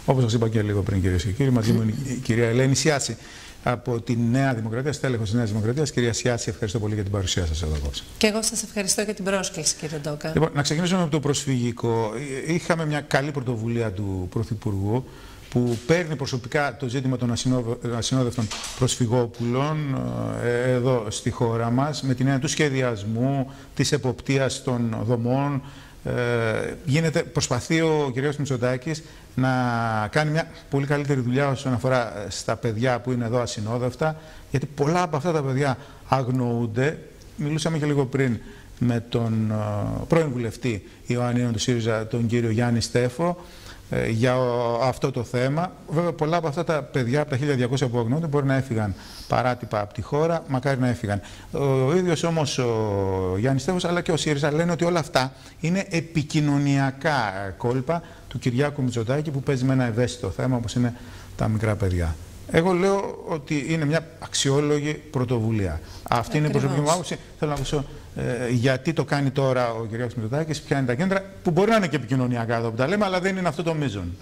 Όπως σας είπα και λίγο πριν, κυρίες και κύριοι, μαζί μου είναι η κυρία Ελένη Σιάση από τη Νέα Δημοκρατία, στέλεχος της Νέας Δημοκρατίας. Κυρία Σιάση, ευχαριστώ πολύ για την παρουσία σας εδώ απόψε. Και εγώ σας ευχαριστώ για την πρόσκληση, κύριε Ντόκα. Λοιπόν, να ξεκινήσουμε από το προσφυγικό. Είχαμε μια καλή πρωτοβουλία του Πρωθυπουργού, που παίρνει προσωπικά το ζήτημα των ασυνόδευτων προσφυγόπουλων εδώ στη χώρα μας, με την έννοια του σχεδιασμού, της εποπτείας των δομών. Προσπαθεί ο κ. Μητσοτάκης να κάνει μια πολύ καλύτερη δουλειά όσον αφορά στα παιδιά που είναι εδώ ασυνόδευτα, γιατί πολλά από αυτά τα παιδιά αγνοούνται. Μιλούσαμε και λίγο πριν με τον πρώην βουλευτή Ιωαννίνων του ΣΥΡΙΖΑ, τον κύριο Γιάννη Στέφο, για αυτό το θέμα. Βέβαια, πολλά από αυτά τα παιδιά, από τα 1200 που αγνοούνται, μπορεί να έφυγαν παράτυπα από τη χώρα, μακάρι να έφυγαν. Ο ίδιος όμως ο Γιάννης Στέφος, αλλά και ο ΣΥΡΙΖΑ, λένε ότι όλα αυτά είναι επικοινωνιακά κόλπα του Κυριάκου Μητσοτάκη, που παίζει με ένα ευαίσθητο θέμα, όπως είναι τα μικρά παιδιά. Εγώ λέω ότι είναι μια αξιόλογη πρωτοβουλία. Αυτή είναι η προσωπική μου άποψη. Θέλω να ακούσω γιατί το κάνει τώρα ο κ. Μητσοτάκης, ποια είναι τα κέντρα, που μπορεί να είναι και επικοινωνιακά εδώ που τα λέμε, αλλά δεν είναι αυτό το μείζον.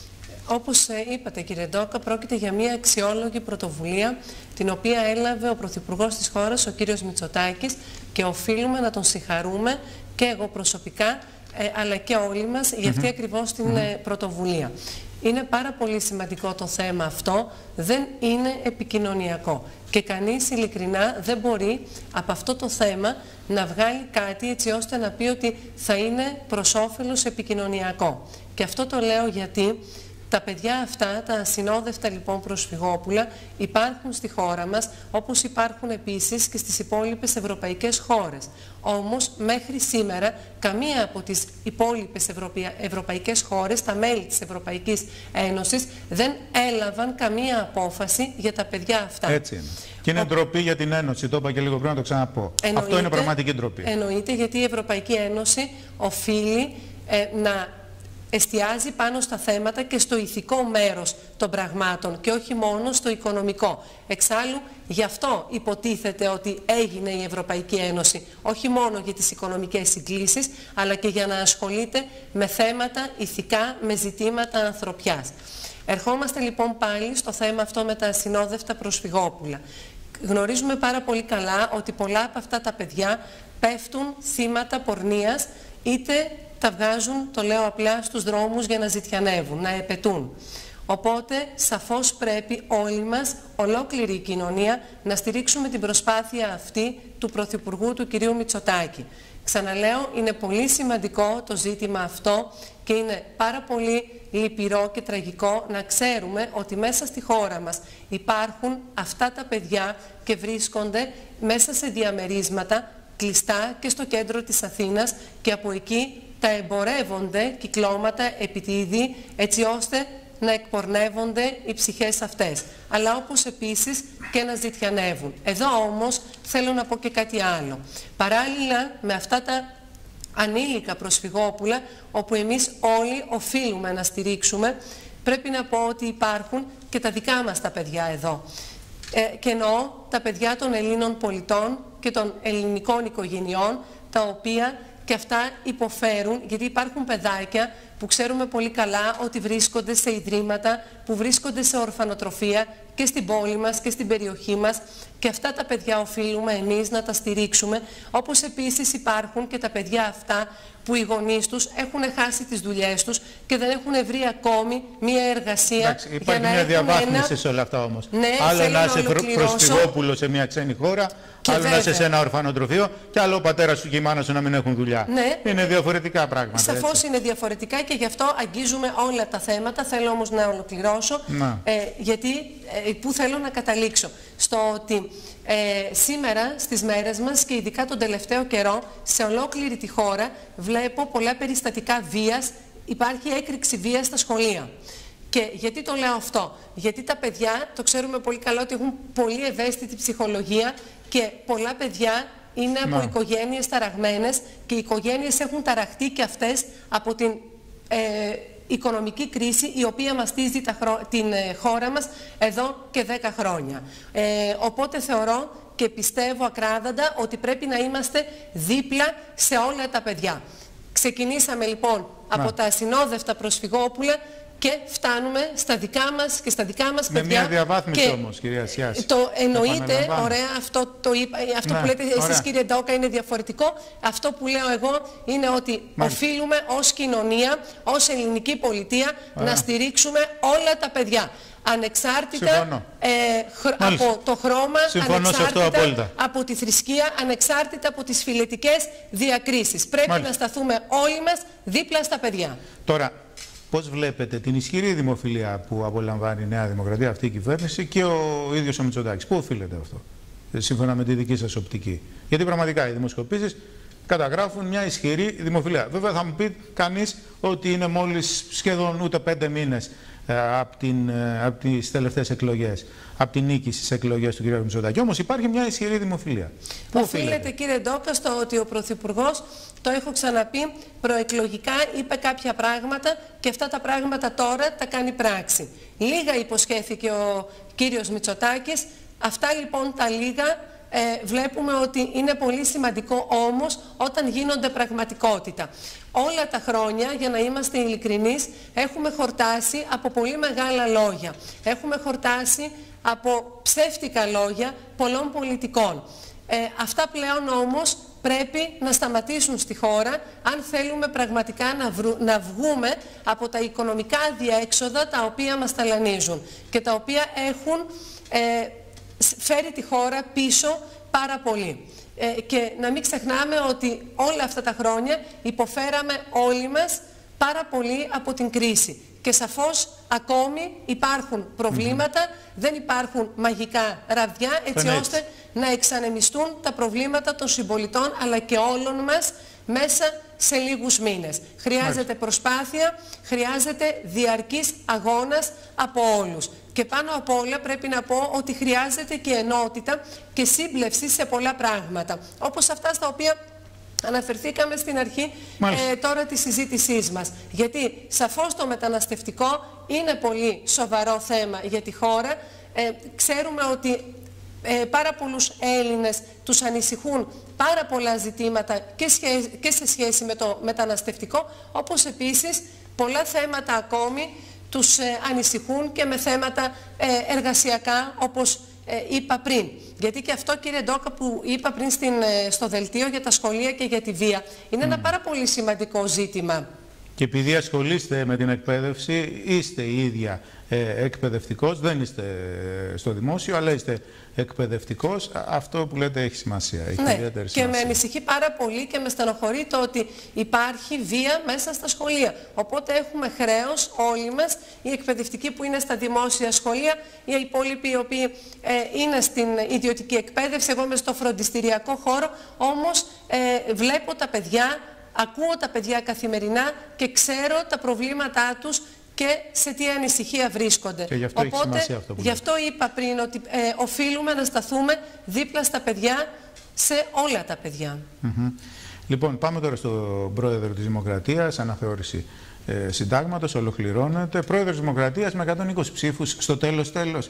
Όπως είπατε, κύριε Ντόκα, πρόκειται για μια αξιόλογη πρωτοβουλία, την οποία έλαβε ο Πρωθυπουργός της χώρας, ο κύριος Μητσοτάκης, και οφείλουμε να τον συγχαρούμε και εγώ προσωπικά, αλλά και όλοι μας, για αυτή ακριβώς την πρωτοβουλία. Είναι πάρα πολύ σημαντικό το θέμα αυτό, δεν είναι επικοινωνιακό. Και κανείς ειλικρινά δεν μπορεί από αυτό το θέμα να βγάλει κάτι έτσι ώστε να πει ότι θα είναι προς όφελος επικοινωνιακό. Και αυτό το λέω γιατί τα παιδιά αυτά, τα ασυνόδευτα λοιπόν προσφυγόπουλα, υπάρχουν στη χώρα μας, όπως υπάρχουν επίσης και στις υπόλοιπες ευρωπαϊκές χώρες. Όμως μέχρι σήμερα καμία από τις υπόλοιπες ευρωπαϊκές χώρες, τα μέλη της Ευρωπαϊκής Ένωσης, δεν έλαβαν καμία απόφαση για τα παιδιά αυτά. Έτσι είναι. Και είναι ντροπή για την Ένωση, το είπα και λίγο πριν, να το ξαναπώ. Αυτό είναι πραγματική ντροπή. Εννοείται, γιατί η Ευρωπαϊκή Ένωση οφείλει να εστιάζει πάνω στα θέματα και στο ηθικό μέρος των πραγμάτων και όχι μόνο στο οικονομικό. Εξάλλου, γι' αυτό υποτίθεται ότι έγινε η Ευρωπαϊκή Ένωση, όχι μόνο για τις οικονομικές συγκλήσεις, αλλά και για να ασχολείται με θέματα ηθικά, με ζητήματα ανθρωπιάς. Ερχόμαστε λοιπόν πάλι στο θέμα αυτό με τα ασυνόδευτα προσφυγόπουλα. Γνωρίζουμε πάρα πολύ καλά ότι πολλά από αυτά τα παιδιά πέφτουν θύματα πορνείας, είτε τα βγάζουν, το λέω απλά, στους δρόμους για να ζητιανεύουν, να επετούν. Οπότε, σαφώς πρέπει όλοι μας, ολόκληρη η κοινωνία, να στηρίξουμε την προσπάθεια αυτή του Πρωθυπουργού, του κυρίου Μητσοτάκη. Ξαναλέω, είναι πολύ σημαντικό το ζήτημα αυτό και είναι πάρα πολύ λυπηρό και τραγικό να ξέρουμε ότι μέσα στη χώρα μας υπάρχουν αυτά τα παιδιά και βρίσκονται μέσα σε διαμερίσματα κλειστά και στο κέντρο της Αθήνας, και από εκεί τα εμπορεύονται κυκλώματα επιτίδη, έτσι ώστε να εκπορνεύονται οι ψυχές αυτές. Αλλά όπως επίσης και να ζητιανεύουν. Εδώ όμως θέλω να πω και κάτι άλλο. Παράλληλα με αυτά τα ανήλικα προσφυγόπουλα, όπου εμείς όλοι οφείλουμε να στηρίξουμε, πρέπει να πω ότι υπάρχουν και τα δικά μας τα παιδιά εδώ. Και εννοώ τα παιδιά των Ελλήνων πολιτών και των ελληνικών οικογενειών, τα οποία και αυτά υποφέρουν, γιατί υπάρχουν παιδάκια που ξέρουμε πολύ καλά ότι βρίσκονται σε ιδρύματα, που βρίσκονται σε ορφανοτροφία και στην πόλη μας και στην περιοχή μας, και αυτά τα παιδιά οφείλουμε εμείς να τα στηρίξουμε, όπως επίσης υπάρχουν και τα παιδιά αυτά που οι γονείς τους έχουν χάσει τις δουλειές τους και δεν έχουν βρει ακόμη μία εργασία. Εντάξει, υπάρχει μια διαβάθμιση σε όλα αυτά όμως. Ναι, άλλο να είσαι προσφυγόπουλο σε μια ξένη χώρα, άλλο να είσαι σε ένα ορφανοτροφείο, και άλλο ο πατέρας σου και η μάνα σου να μην έχουν δουλειά. Ναι. Είναι διαφορετικά πράγματα. Σαφώς είναι διαφορετικά και γι' αυτό αγγίζουμε όλα τα θέματα. Θέλω όμως να ολοκληρώσω, γιατί πού θέλω να καταλήξω. Στο ότι σήμερα στις μέρες μας και ειδικά τον τελευταίο καιρό σε ολόκληρη τη χώρα βλέπω πολλά περιστατικά βίας, υπάρχει έκρηξη βίας στα σχολεία. Και γιατί το λέω αυτό? Γιατί τα παιδιά, το ξέρουμε πολύ καλά ότι έχουν πολύ ευαίσθητη ψυχολογία και πολλά παιδιά είναι από οικογένειες ταραγμένες και οι οικογένειες έχουν ταραχτεί και αυτές από την οικονομική κρίση η οποία μαστίζει την χώρα μας εδώ και 10 χρόνια. Οπότε θεωρώ και πιστεύω ακράδαντα ότι πρέπει να είμαστε δίπλα σε όλα τα παιδιά. Ξεκινήσαμε λοιπόν από τα ασυνόδευτα προσφυγόπουλα και φτάνουμε στα δικά μας και στα δικά μας παιδιά. Με μια διαβάθμιση όμως, κυρία Σιάση. Το εννοείται, ωραία, αυτό Ναι, που λέτε εσείς, ωραία, κύριε Ντόκα, είναι διαφορετικό. Αυτό που λέω εγώ είναι ότι οφείλουμε ως κοινωνία, ως ελληνική πολιτεία, να στηρίξουμε όλα τα παιδιά. Ανεξάρτητα από το χρώμα, ανεξάρτητα από τη θρησκεία, ανεξάρτητα από τις φιλετικές διακρίσεις. Πρέπει να σταθούμε όλοι μας δίπλα στα παιδιά. Τώρα, πώς βλέπετε την ισχυρή δημοφιλία που απολαμβάνει η Νέα Δημοκρατία, αυτή η κυβέρνηση, και ο ίδιος ο Μητσοτάκης? Πού οφείλεται αυτό, σύμφωνα με τη δική σας οπτική? Γιατί πραγματικά οι δημοσκοπήσεις καταγράφουν μια ισχυρή δημοφιλία. Βέβαια θα μου πει κανείς ότι είναι μόλις σχεδόν ούτε 5 μήνες από τις τελευταίες εκλογές, από την νίκη στις εκλογές του κ. Μητσοτάκη. Όμως υπάρχει μια ισχυρή δημοφιλία. Οφείλεται, κύριε Ντόκα, στο ότι ο Πρωθυπουργός, το έχω ξαναπεί, προεκλογικά είπε κάποια πράγματα και αυτά τα πράγματα τώρα τα κάνει πράξη. Λίγα υποσχέθηκε ο κύριος Μητσοτάκης. Αυτά λοιπόν τα λίγα βλέπουμε ότι είναι πολύ σημαντικό όμως όταν γίνονται πραγματικότητα. Όλα τα χρόνια, για να είμαστε ειλικρινείς, έχουμε χορτάσει από πολύ μεγάλα λόγια. Έχουμε χορτάσει από ψεύτικα λόγια πολλών πολιτικών. Αυτά πλέον όμως πρέπει να σταματήσουν στη χώρα αν θέλουμε πραγματικά να βγούμε από τα οικονομικά αδιέξοδα τα οποία μας ταλανίζουν και τα οποία έχουν φέρει τη χώρα πίσω πάρα πολύ. Και να μην ξεχνάμε ότι όλα αυτά τα χρόνια υποφέραμε όλοι μας πάρα πολύ από την κρίση. Και σαφώς ακόμη υπάρχουν προβλήματα, δεν υπάρχουν μαγικά ραβδιά έτσι ώστε να εξανεμιστούν τα προβλήματα των συμπολιτών αλλά και όλων μας μέσα σε λίγους μήνες. Χρειάζεται προσπάθεια, χρειάζεται διαρκής αγώνας από όλους. Και πάνω απ' όλα πρέπει να πω ότι χρειάζεται και ενότητα και σύμπλευση σε πολλά πράγματα. Όπως αυτά στα οποία αναφερθήκαμε στην αρχή τώρα της συζήτησής μας. Γιατί σαφώς το μεταναστευτικό είναι πολύ σοβαρό θέμα για τη χώρα. Ξέρουμε ότι πάρα πολλούς Έλληνες τους ανησυχούν πάρα πολλά ζητήματα και σε σχέση με το μεταναστευτικό, όπως επίσης πολλά θέματα ακόμη τους ανησυχούν και με θέματα εργασιακά, όπως είπα πριν. Γιατί και αυτό, κύριε Ντόκα, που είπα πριν στο δελτίο για τα σχολεία και για τη βία, είναι ένα πάρα πολύ σημαντικό ζήτημα. Και επειδή ασχολείστε με την εκπαίδευση, είστε η ίδια εκπαιδευτικός, δεν είστε στο δημόσιο, αλλά είστε εκπαιδευτικός, αυτό που λέτε έχει σημασία. Έχει ιδιαίτερη σημασία. Και με ανησυχεί πάρα πολύ και με στενοχωρεί το ότι υπάρχει βία μέσα στα σχολεία. Οπότε έχουμε χρέος όλοι μας, οι εκπαιδευτικοί που είναι στα δημόσια σχολεία, οι υπόλοιποι οι οποίοι είναι στην ιδιωτική εκπαίδευση, εγώ είμαι στο φροντιστηριακό χώρο, όμως βλέπω τα παιδιά, ακούω τα παιδιά καθημερινά και ξέρω τα προβλήματά τους και σε τι ανησυχία βρίσκονται. Και γι' αυτό έχει σημασία αυτό που γι' αυτό είπα πριν ότι οφείλουμε να σταθούμε δίπλα στα παιδιά, σε όλα τα παιδιά. Λοιπόν, πάμε τώρα στον πρόεδρο της Δημοκρατίας, αναθεώρηση συντάγματος, ολοκληρώνεται. Πρόεδρος της Δημοκρατίας με 120 ψήφους στο τέλος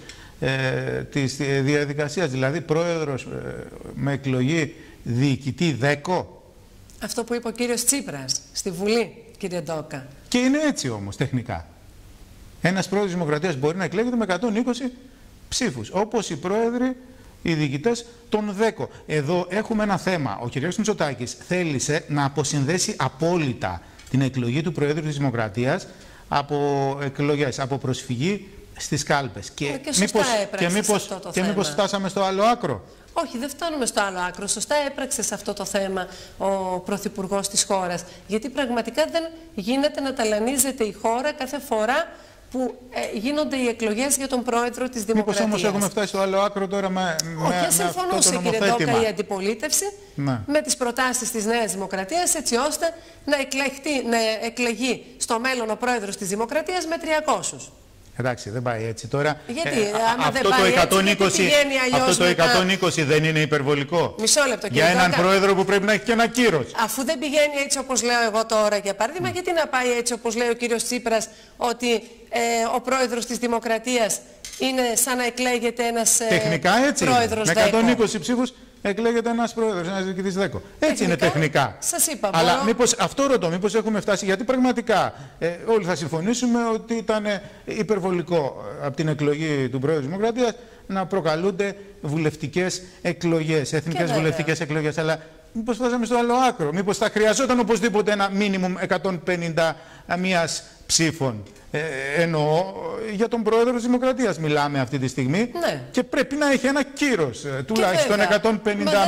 της διαδικασίας, δηλαδή πρόεδρος με εκλογή διοικητή ΔΕΚΟ. Αυτό που είπε ο κύριος Τσίπρας στη Βουλή, κύριε Ντόκα. Και είναι έτσι όμως τεχνικά. Ένας πρόεδρος της Δημοκρατίας μπορεί να εκλέγεται με 120 ψήφους, όπως οι πρόεδροι, οι διοικητές των ΔΕΚΟ. Εδώ έχουμε ένα θέμα. Ο κ. Μητσοτάκης θέλησε να αποσυνδέσει απόλυτα την εκλογή του Προέδρου της Δημοκρατίας από εκλογές, από προσφυγή στις κάλπες. Και σωστά έπραξε αυτό το θέμα. Μήπως φτάσαμε στο άλλο άκρο? Όχι, δεν φτάνουμε στο άλλο άκρο. Σωστά έπραξε σε αυτό το θέμα ο Πρωθυπουργός της χώρας. Γιατί πραγματικά δεν γίνεται να ταλανίζεται η χώρα κάθε φορά που γίνονται οι εκλογές για τον Πρόεδρο της Δημοκρατίας. Μήπως όμως έχουμε φτάσει στο άλλο άκρο τώρα με όχι, συμφωνούσε, κύριε Ντόκα, η αντιπολίτευση με τις προτάσεις της Νέας Δημοκρατίας, έτσι ώστε να εκλεγεί στο μέλλον ο Πρόεδρος της Δημοκρατίας με 300. Εντάξει, δεν πάει έτσι τώρα. Γιατί, άμα δεν πάει έτσι, αυτό το 120 δεν είναι υπερβολικό? Μισό λεπτό, κύριε για έναν Ντόκα, πρόεδρο που πρέπει να έχει και ένα κύρος. Αφού δεν πηγαίνει έτσι όπως λέω εγώ τώρα, για παράδειγμα, γιατί να πάει έτσι όπως λέει ο κύριος Τσίπρας, ότι ο πρόεδρος της Δημοκρατίας είναι σαν να εκλέγεται ένας τεχνικά έτσι, πρόεδρος με 120 ψήφους εκλέγεται ένας πρόεδρος, ένας διοικητής ΔΕΚΟ. Έτσι είναι τεχνικά. Σας είπα, αλλά αυτό ρωτώ, μήπως έχουμε φτάσει, γιατί πραγματικά όλοι θα συμφωνήσουμε ότι ήταν υπερβολικό από την εκλογή του Πρόεδρου της Δημοκρατίας να προκαλούνται βουλευτικές εκλογές, εθνικές βουλευτικές εκλογές. Αλλά μήπως φτάσαμε στο άλλο άκρο, μήπως θα χρειαζόταν οπωσδήποτε ένα μίνιμουμ 151 ψήφων. Εννοώ για τον Πρόεδρο της Δημοκρατίας μιλάμε αυτή τη στιγμή, ναι. Και πρέπει να έχει ένα κύρος τουλάχιστον 151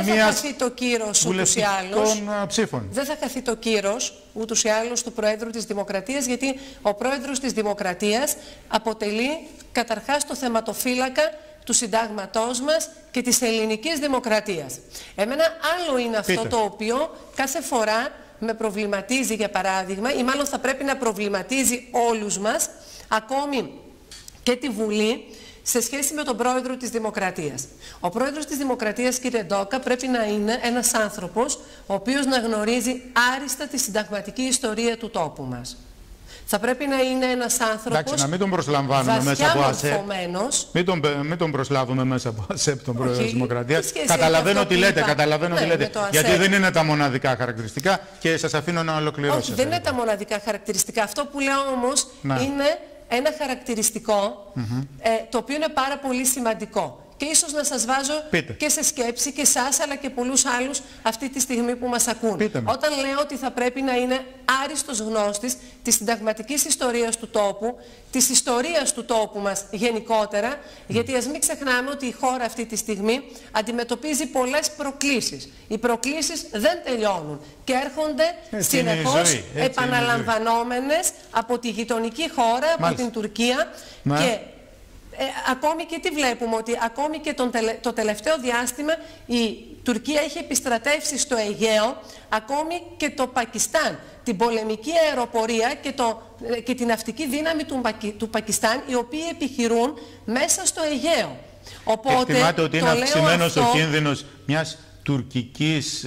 βουλευτικών ψήφων. Δεν θα χαθεί το κύρος ούτως ή άλλως του Προέδρου της Δημοκρατίας, γιατί ο Πρόεδρος της Δημοκρατίας αποτελεί καταρχάς το θεματοφύλακα του συντάγματός μας και της ελληνικής δημοκρατίας. Εμένα άλλο είναι αυτό το οποίο κάθε φορά με προβληματίζει, για παράδειγμα, ή μάλλον θα πρέπει να προβληματίζει όλους μας, ακόμη και τη Βουλή, σε σχέση με τον Πρόεδρο της Δημοκρατίας. Ο Πρόεδρος της Δημοκρατίας, κύριε Ντόκα, πρέπει να είναι ένας άνθρωπος ο οποίος να γνωρίζει άριστα τη συνταγματική ιστορία του τόπου μας. Θα πρέπει να είναι ένας άνθρωπος. Εντάξει, να μην τον προσλαμβάνουμε μέσα από ΑΣΕΠ. Μην τον προσλάβουμε μέσα από ΑΣΕΠ τον Πρόεδρο της Δημοκρατίας. Καταλαβαίνω τι λέτε, γιατί δεν είναι τα μοναδικά χαρακτηριστικά και σας αφήνω να ολοκληρώσετε. Όχι, δεν είναι τα μοναδικά χαρακτηριστικά. Αυτό που λέω όμως είναι ένα χαρακτηριστικό το οποίο είναι πάρα πολύ σημαντικό. Και ίσως να σας βάζω και σε σκέψη και εσάς αλλά και πολλούς άλλους αυτή τη στιγμή που μας ακούν. Όταν λέω ότι θα πρέπει να είναι άριστος γνώστης της συνταγματικής ιστορίας του τόπου, της ιστορίας του τόπου μας γενικότερα, γιατί ας μην ξεχνάμε ότι η χώρα αυτή τη στιγμή αντιμετωπίζει πολλές προκλήσεις. Οι προκλήσεις δεν τελειώνουν και έρχονται συνεχώς επαναλαμβανόμενες από τη γειτονική χώρα, από την Τουρκία και ακόμη και τι βλέπουμε, ότι ακόμη και το τελευταίο διάστημα η Τουρκία έχει επιστρατεύσει στο Αιγαίο, ακόμη και το Πακιστάν, την πολεμική αεροπορία και την ναυτική δύναμη του Πακιστάν, οι οποίοι επιχειρούν μέσα στο Αιγαίο. Οπότε, εκτιμάται ότι είναι αυξημένος ο κίνδυνος μιας τουρκικής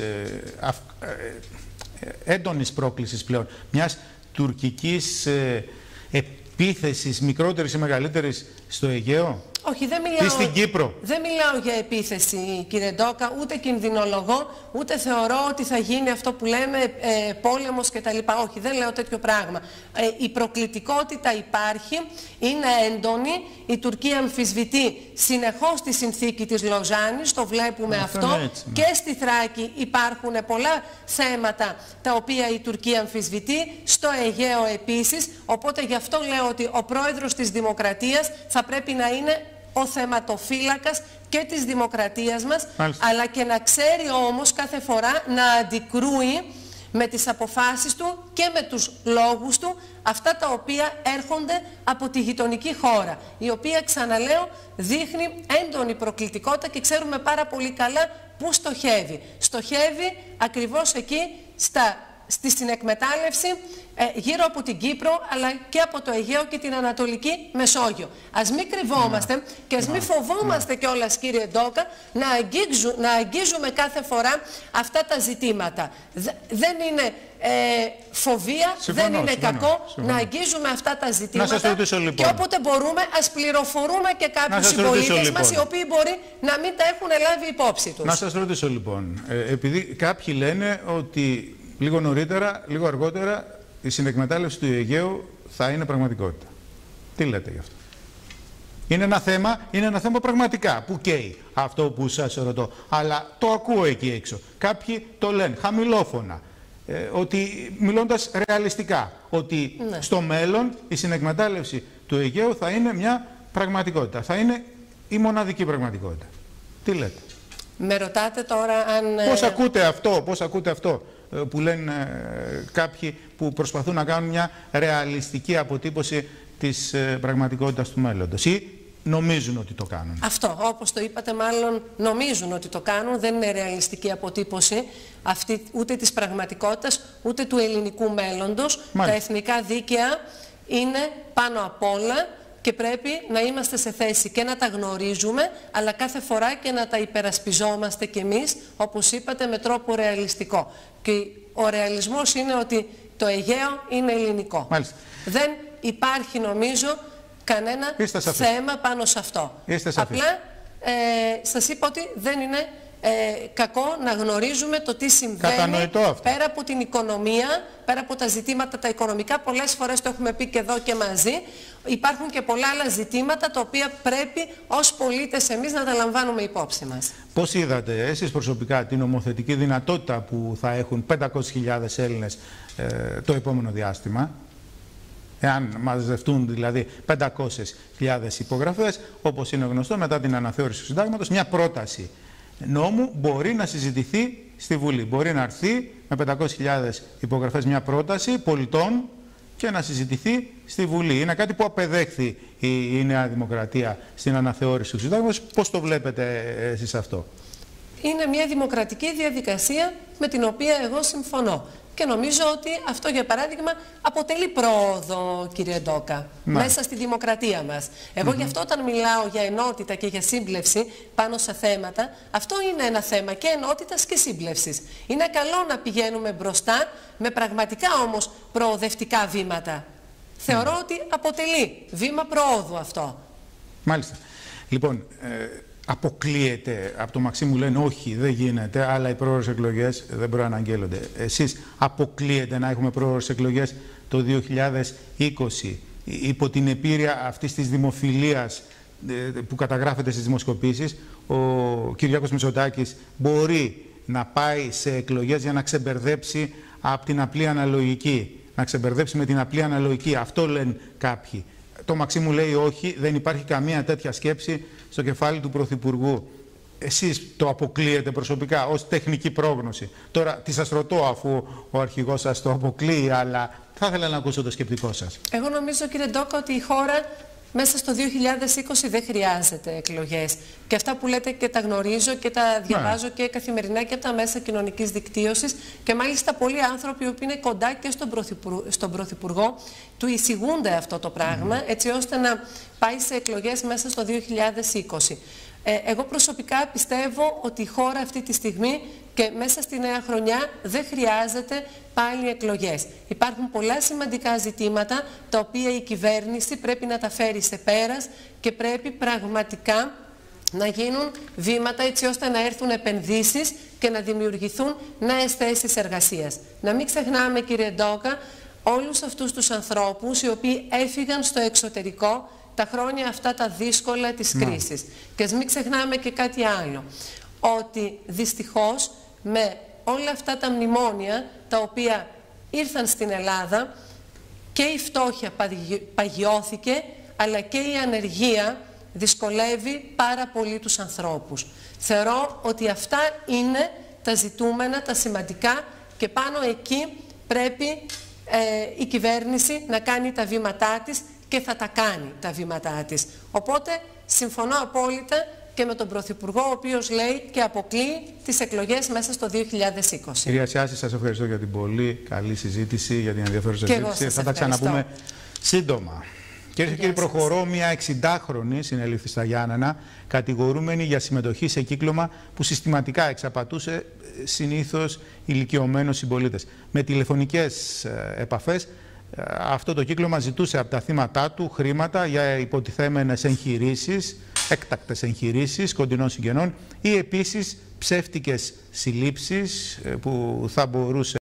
έντονης πρόκλησης πλέον, μιας τουρκικής επίθεσης μικρότερης ή μεγαλύτερης στο Αιγαίο. Όχι, δεν μιλάω για επίθεση, κύριε Ντόκα, ούτε κινδυνολογώ, ούτε θεωρώ ότι θα γίνει αυτό που λέμε πόλεμος κτλ. Όχι, δεν λέω τέτοιο πράγμα. Η προκλητικότητα υπάρχει, είναι έντονη, η Τουρκία αμφισβητεί συνεχώς τη συνθήκη της Λοζάνης, το βλέπουμε αυτό, και στη Θράκη υπάρχουν πολλά θέματα τα οποία η Τουρκία αμφισβητεί, στο Αιγαίο επίσης, οπότε γι' αυτό λέω ότι ο Πρόεδρος της Δημοκρατίας θα πρέπει να είναι ο θεματοφύλακας και της δημοκρατίας μας, αλλά και να ξέρει όμως κάθε φορά να αντικρούει με τις αποφάσεις του και με τους λόγους του αυτά τα οποία έρχονται από τη γειτονική χώρα, η οποία, ξαναλέω, δείχνει έντονη προκλητικότητα και ξέρουμε πάρα πολύ καλά πού στοχεύει. Στοχεύει ακριβώς εκεί στη συνεκμετάλλευση γύρω από την Κύπρο, αλλά και από το Αιγαίο και την Ανατολική Μεσόγειο. Ας μην κρυβόμαστε και ας μην φοβόμαστε κιόλας, κύριε Ντόκα, να αγγίζουμε κάθε φορά αυτά τα ζητήματα. Δεν είναι φοβία, δεν είναι κακό να αγγίζουμε αυτά τα ζητήματα, και όποτε μπορούμε ας πληροφορούμε και κάποιους συμπολίτες μας, οι οποίοι μπορεί να μην τα έχουν λάβει υπόψη τους. Να σας ρωτήσω λοιπόν, επειδή κάποιοι λένε ότι λίγο νωρίτερα, λίγο αργότερα, η συνεκμετάλλευση του Αιγαίου θα είναι πραγματικότητα. Τι λέτε γι' αυτό? Είναι ένα θέμα πραγματικά που καίει αυτό που σας ρωτώ. Αλλά το ακούω εκεί έξω. Κάποιοι το λένε χαμηλόφωνα. Ότι, μιλώντας ρεαλιστικά, ότι στο μέλλον η συνεκμετάλλευση του Αιγαίου θα είναι μια πραγματικότητα. Θα είναι η μοναδική πραγματικότητα. Τι λέτε? Με ρωτάτε τώρα αν... Πώς ακούτε αυτό που λένε κάποιοι που προσπαθούν να κάνουν μια ρεαλιστική αποτύπωση της πραγματικότητας του μέλλοντος ή νομίζουν ότι το κάνουν? Αυτό, όπως το είπατε, μάλλον νομίζουν ότι το κάνουν. Δεν είναι ρεαλιστική αποτύπωση αυτή ούτε της πραγματικότητας ούτε του ελληνικού μέλλοντος. Τα εθνικά δίκαια είναι πάνω απ' όλα και πρέπει να είμαστε σε θέση και να τα γνωρίζουμε, αλλά κάθε φορά και να τα υπερασπιζόμαστε κι εμείς, όπως είπατε, με τρόπο ρεαλιστικό. Και ο ρεαλισμός είναι ότι το Αιγαίο είναι ελληνικό. Δεν υπάρχει, νομίζω, κανένα θέμα πάνω σε αυτό. Απλά σας είπα ότι δεν είναι κακό να γνωρίζουμε το τι συμβαίνει πέρα από την οικονομία, πέρα από τα ζητήματα τα οικονομικά. Πολλές φορές το έχουμε πει και εδώ και μαζί. Υπάρχουν και πολλά άλλα ζητήματα τα οποία πρέπει ως πολίτες εμείς να τα λαμβάνουμε υπόψη μας. Πώς είδατε εσείς προσωπικά την νομοθετική δυνατότητα που θα έχουν 500.000 Έλληνες το επόμενο διάστημα? Εάν μαζευτούν δηλαδή 500.000 υπογραφές, όπως είναι γνωστό, μετά την αναθεώρηση του συντάγματος, μια πρόταση νόμου μπορεί να συζητηθεί στη Βουλή. Μπορεί να έρθει με 500.000 υπογραφές μια πρόταση πολιτών και να συζητηθεί στη Βουλή. Είναι κάτι που απεδέχθη η Νέα Δημοκρατία στην αναθεώρηση του συντάγματος. Πώς το βλέπετε εσείς αυτό? Είναι μια δημοκρατική διαδικασία με την οποία εγώ συμφωνώ. Και νομίζω ότι αυτό, για παράδειγμα, αποτελεί πρόοδο, κύριε Ντόκα, μέσα στη δημοκρατία μας. Εγώ γι' αυτό όταν μιλάω για ενότητα και για σύμπλευση πάνω σε θέματα, αυτό είναι ένα θέμα και ενότητας και σύμπλευσης. Είναι καλό να πηγαίνουμε μπροστά με πραγματικά όμως προοδευτικά βήματα. Θεωρώ ότι αποτελεί βήμα προόδου αυτό. Μάλιστα. Λοιπόν, αποκλείεται, από το Μαξίμου λένε όχι, δεν γίνεται, αλλά οι πρόορες εκλογές δεν προαναγγέλλονται. Εσείς αποκλείεται να έχουμε πρόορες εκλογές το 2020 υπό την επίρρεια αυτής της δημοφιλίας που καταγράφεται στις δημοσκοπήσεις? Ο Κυριάκος Μητσοτάκης μπορεί να πάει σε εκλογές για να ξεμπερδέψει από την απλή αναλογική. Να ξεμπερδέψει με την απλή αναλογική. Αυτό λένε κάποιοι. Το Μαξίμου λέει όχι, δεν υπάρχει καμία τέτοια σκέψη στο κεφάλι του Πρωθυπουργού. Εσείς το αποκλείετε προσωπικά ως τεχνική πρόγνωση? Τώρα τι σας ρωτώ, αφού ο αρχηγός σας το αποκλείει, αλλά θα ήθελα να ακούσω το σκεπτικό σας. Εγώ νομίζω, κύριε Ντόκα, ότι η χώρα μέσα στο 2020 δεν χρειάζεται εκλογές. Και αυτά που λέτε και τα γνωρίζω και τα διαβάζω και καθημερινά και από τα μέσα κοινωνικής δικτύωσης, και μάλιστα πολλοί άνθρωποι που είναι κοντά και στον Πρωθυπουργό του εισηγούνται αυτό το πράγμα, έτσι ώστε να πάει σε εκλογές μέσα στο 2020. Εγώ προσωπικά πιστεύω ότι η χώρα αυτή τη στιγμή και μέσα στη νέα χρονιά δεν χρειάζεται πάλι εκλογές. Υπάρχουν πολλά σημαντικά ζητήματα τα οποία η κυβέρνηση πρέπει να τα φέρει σε πέρας και πρέπει πραγματικά να γίνουν βήματα έτσι ώστε να έρθουν επενδύσεις και να δημιουργηθούν νέες θέσεις εργασίας. Να μην ξεχνάμε, κύριε Ντόκα, όλους αυτούς τους ανθρώπους οι οποίοι έφυγαν στο εξωτερικό τα χρόνια αυτά τα δύσκολα της κρίσης. Και ας μην ξεχνάμε και κάτι άλλο, ότι δυστυχώς με όλα αυτά τα μνημόνια τα οποία ήρθαν στην Ελλάδα και η φτώχεια παγιώθηκε, αλλά και η ανεργία δυσκολεύει πάρα πολύ τους ανθρώπους. Θεωρώ ότι αυτά είναι τα ζητούμενα, τα σημαντικά, και πάνω εκεί πρέπει η κυβέρνηση να κάνει τα βήματά της και θα τα κάνει τα βήματά της. Οπότε συμφωνώ απόλυτα και με τον Πρωθυπουργό, ο οποίος λέει και αποκλείει τις εκλογές μέσα στο 2020. Κυρία Σιάση, σας ευχαριστώ για την πολύ καλή συζήτηση, για την ενδιαφέρουσα συζήτηση. Θα τα ξαναπούμε σύντομα. Κυρίες και κύριοι, προχωρώ. Μια 60χρονη συνελήφθη στα Γιάννενα, κατηγορούμενη για συμμετοχή σε κύκλωμα που συστηματικά εξαπατούσε συνήθως ηλικιωμένους συμπολίτες. Με τηλεφωνικές επαφές, αυτό το κύκλωμα ζητούσε από τα θύματά του χρήματα για υποτιθέμενες εγχειρήσεις, έκτακτες εγχειρήσεις κοντινών συγγενών, ή επίσης ψεύτικες συλλήψεις που θα μπορούσε